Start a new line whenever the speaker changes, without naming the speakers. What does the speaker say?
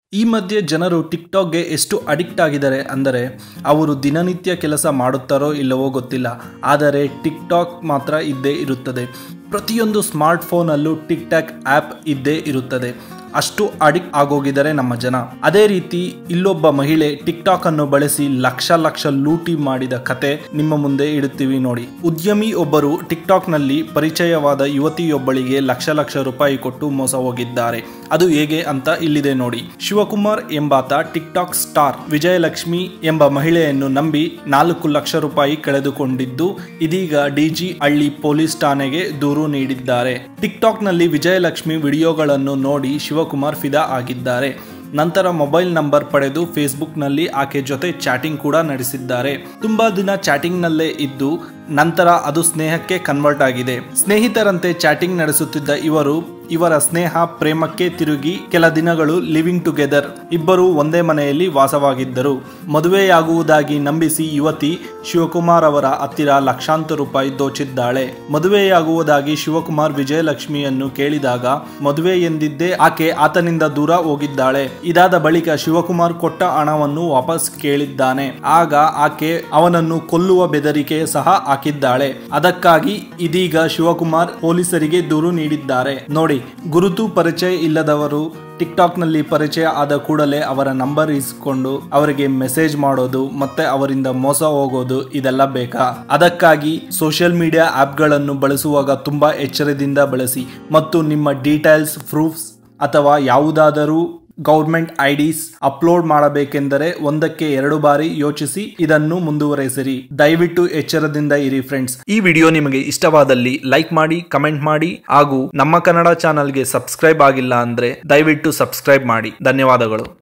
ಈ ಮಧ್ಯೆ ಜನರು ಟಿಕ್ಟಾಕ್ಗೆ ಎಷ್ಟು ಅಡಿಕ್ಟ್ ಆಗಿದ್ದಾರೆ ಅಂದರೆ ಅವರು ದಿನನಿತ್ಯ ಕೆಲಸ ಮಾಡುತ್ತಾರೋ ಇಲ್ಲವೋ ಗೊತ್ತಿಲ್ಲ, ಆದರೆ ಟಿಕ್ಟಾಕ್ ಮಾತ್ರ ಇದ್ದೇ ಇರುತ್ತದೆ. ಪ್ರತಿಯೊಂದು ಸ್ಮಾರ್ಟ್ಫೋನಲ್ಲೂ ಟಿಕ್ಟಾಕ್ ಆ್ಯಪ್ ಇದ್ದೇ ಇರುತ್ತದೆ. ಅಷ್ಟು ಅಡಿಕ್ಟ್ ಆಗೋಗಿದ್ದಾರೆ ನಮ್ಮ ಜನ. ಅದೇ ರೀತಿ ಇಲ್ಲೊಬ್ಬ ಮಹಿಳೆ ಟಿಕ್ಟಾಕ್ ಅನ್ನು ಬಳಸಿ ಲಕ್ಷ ಲೂಟಿ ಮಾಡಿದ ಕತೆ ನಿಮ್ಮ ಮುಂದೆ ಇಡುತ್ತೀವಿ ನೋಡಿ. ಉದ್ಯಮಿ ಒಬ್ಬರು ಟಿಕ್ಟಾಕ್ ನಲ್ಲಿ ಪರಿಚಯವಾದ ಯುವತಿಯೊಬ್ಬಳಿಗೆ ಲಕ್ಷ ರೂಪಾಯಿ ಕೊಟ್ಟು ಮೋಸ ಹೋಗಿದ್ದಾರೆ. ಅದು ಹೇಗೆ ಅಂತ ಇಲ್ಲಿದೆ ನೋಡಿ. ಶಿವಕುಮಾರ್ ಎಂಬಾತ ಟಿಕ್ಟಾಕ್ ಸ್ಟಾರ್ ವಿಜಯಲಕ್ಷ್ಮಿ ಎಂಬ ಮಹಿಳೆಯನ್ನು ನಂಬಿ 4 ಲಕ್ಷ ರೂಪಾಯಿ ಕಳೆದುಕೊಂಡಿದ್ದು ಇದೀಗ ಡಿಜಿ ಹಳ್ಳಿ ಪೊಲೀಸ್ ಠಾಣೆಗೆ ದೂರು ನೀಡಿದ್ದಾರೆ. ಟಿಕ್ಟಾಕ್ ನಲ್ಲಿ ವಿಜಯಲಕ್ಷ್ಮಿ ವಿಡಿಯೋಗಳನ್ನು ನೋಡಿ ಶಿವಕುಮಾರ್ ಫಿದಾ ಆಗಿದ್ದಾರೆ. ನಂತರ ಮೊಬೈಲ್ ನಂಬರ್ ಪಡೆದು ಫೇಸ್ಬುಕ್ ನಲ್ಲಿ ಆಕೆ ಜೊತೆ ಚಾಟಿಂಗ್ ಕೂಡ ನಡೆಸಿದ್ದಾರೆ. ತುಂಬಾ ದಿನ ಚಾಟಿಂಗ್ ನಲ್ಲೇ ಇದ್ದು ನಂತರ ಅದು ಸ್ನೇಹಕ್ಕೆ ಕನ್ವರ್ಟ್ ಆಗಿದೆ. ಸ್ನೇಹಿತರಂತೆ ಚಾಟಿಂಗ್ ನಡೆಸುತ್ತಿದ್ದ ಇವರ ಸ್ನೇಹ ಪ್ರೇಮಕ್ಕೆ ತಿರುಗಿ ಕೆಲ ದಿನಗಳು ಲಿವಿಂಗ್ ಟುಗೆದರ್, ಇಬ್ಬರು ಒಂದೇ ಮನೆಯಲ್ಲಿ ವಾಸವಾಗಿದ್ದರು. ಮದುವೆಯಾಗುವುದಾಗಿ ನಂಬಿಸಿ ಯುವತಿ ಶಿವಕುಮಾರ್ ಅವರ ಹತ್ತಿರ ಲಕ್ಷಾಂತರ ರೂಪಾಯಿ ದೋಚಿದ್ದಾಳೆ. ಮದುವೆಯಾಗುವುದಾಗಿ ಶಿವಕುಮಾರ್ ವಿಜಯಲಕ್ಷ್ಮಿಯನ್ನು ಕೇಳಿದಾಗ ಮದುವೆ ಎಂದಿದ್ದೇ ಆಕೆ ಆತನಿಂದ ದೂರ ಹೋಗಿದ್ದಾಳೆ. ಇದಾದ ಬಳಿಕ ಶಿವಕುಮಾರ್ ಕೊಟ್ಟ ಹಣವನ್ನು ವಾಪಸ್ ಕೇಳಿದ್ದಾನೆ. ಆಗ ಆಕೆ ಅವನನ್ನು ಕೊಲ್ಲುವ ಬೆದರಿಕೆ ಸಹ ಹಾಕಿದ್ದಾಳೆ. ಅದಕ್ಕಾಗಿ ಇದೀಗ ಶಿವಕುಮಾರ್ ಪೊಲೀಸರಿಗೆ ದೂರು ನೀಡಿದ್ದಾರೆ. ನೋಡಿ, ಗುರುತು ಪರಿಚಯ ಇಲ್ಲದವರು ಟಿಕ್ಟಾಕ್ ನಲ್ಲಿ ಪರಿಚಯ ಆದ ಕೂಡಲೇ ಅವರ ನಂಬರ್ ಇಸ್ಕೊಂಡು ಅವರಿಗೆ ಮೆಸೇಜ್ ಮಾಡೋದು ಮತ್ತೆ ಅವರಿಂದ ಮೋಸ ಹೋಗೋದು ಇದೆಲ್ಲ ಬೇಕಾ? ಅದಕ್ಕಾಗಿ ಸೋಷಿಯಲ್ ಮೀಡಿಯಾ ಆಪ್ಗಳನ್ನು ಬಳಸುವಾಗ ತುಂಬಾ ಎಚ್ಚರದಿಂದ ಬಳಸಿ ಮತ್ತು ನಿಮ್ಮ ಡೀಟೇಲ್ಸ್, ಪ್ರೂಫ್ಸ್ ಅಥವಾ ಯಾವುದಾದರೂ ಗೌರ್ಮೆಂಟ್ ಐಡಿಸ್ ಅಪ್ಲೋಡ್ ಮಾಡಬೇಕೆಂದರೆ 1ಕ್ಕೆ 2 ಬಾರಿ ಯೋಚಿಸಿ ಇದನ್ನು ಮುಂದುವರೆಸಿರಿ. ದಯವಿಟ್ಟು ಎಚ್ಚರದಿಂದ ಇರಿ ಫ್ರೆಂಡ್ಸ್. ಈ ವಿಡಿಯೋ ನಿಮಗೆ ಇಷ್ಟವಾದಲ್ಲಿ ಲೈಕ್ ಮಾಡಿ, ಕಮೆಂಟ್ ಮಾಡಿ ಹಾಗೂ ನಮ್ಮ ಕನ್ನಡ ಚಾನಲ್ಗೆ ಸಬ್ಸ್ಕ್ರೈಬ್ ಆಗಿಲ್ಲ ಅಂದ್ರೆ ದಯವಿಟ್ಟು ಸಬ್ಸ್ಕ್ರೈಬ್ ಮಾಡಿ. ಧನ್ಯವಾದಗಳು.